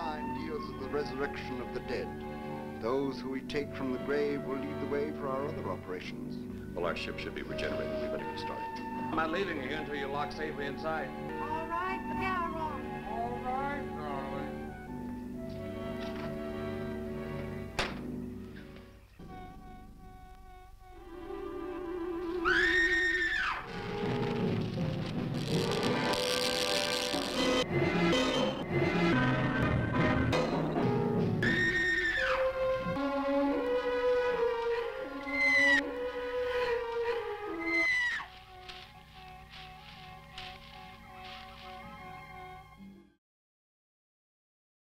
9 deals with the resurrection of the dead. Those who we take from the grave will lead the way for our other operations. Well, our ship should be regenerated. We better get started. I'm not leaving you here until you lock safely inside. All right, but there are